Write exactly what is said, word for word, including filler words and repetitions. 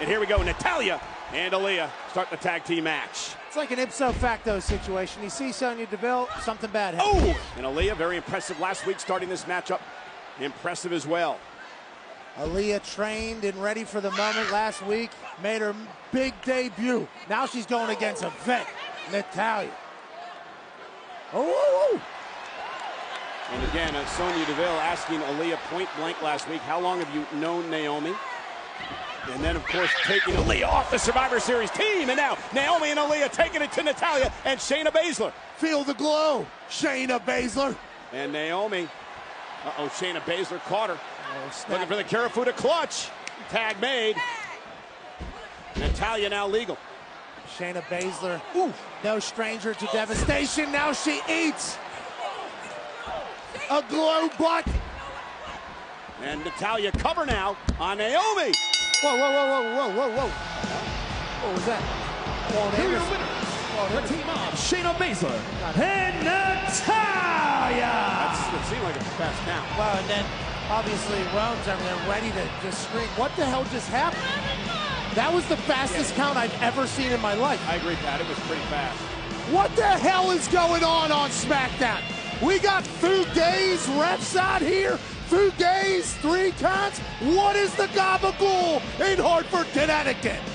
And here we go, Natalya and Aliyah start the tag team match. It's like an ipso facto situation. You see Sonya Deville, something bad happens. Oh! And Aliyah, very impressive last week, starting this matchup. Impressive as well. Aliyah trained and ready for the moment last week, made her big debut. Now she's going against a vet, Natalya. Oh, oh, oh. And again, uh, Sonya Deville asking Aliyah point blank last week, how long have you known Naomi? And then, of course, taking Aliyah off the Survivor Series team. And now, Naomi and Aliyah taking it to Natalya and Shayna Baszler. Feel the glow, Shayna Baszler. And Naomi, uh-oh, Shayna Baszler caught her. Oh, looking for the Karafuda clutch. Tag made. Natalya now legal. Shayna Baszler, ooh, no stranger to devastation. Now she eats a glow butt. And Natalya cover now on Naomi. Whoa, whoa, whoa, whoa, whoa, whoa, whoa. What was that? Oh, Here are your winners, the team of Shayna Baszler and Natalya. That's, it seemed like a fast count. Well, and then obviously Rome's over there ready to just scream. What the hell just happened? That was the fastest yeah. count I've ever seen in my life. I agree, Pat. It was pretty fast. What the hell is going on on SmackDown? We got Fugazi refs out here. Fugazi three counts. What is the gabagool in Hartford, Connecticut?